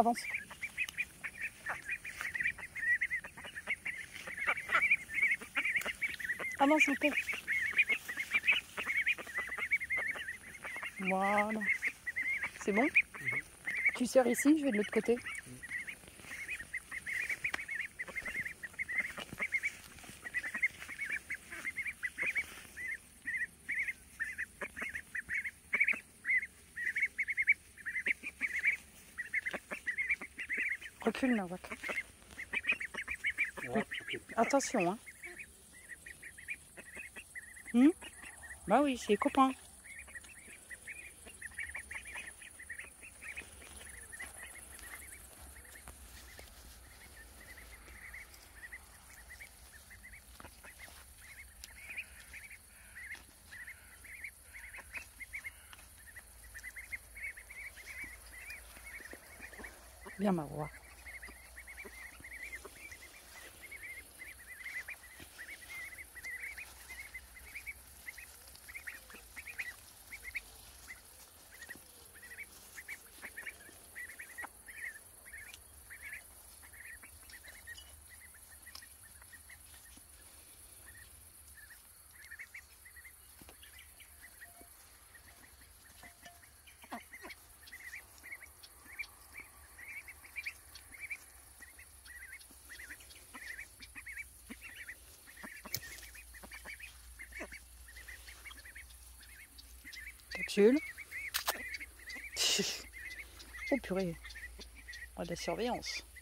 avance. Avance un peu. Voilà. C'est bon? Tu sers ici, je vais de l'autre côté. Recule, Nawak. Attention, hein. Bah oui, c'est les copains. Viens, Marois. Capsule. Oh purée. Oh, de la surveillance.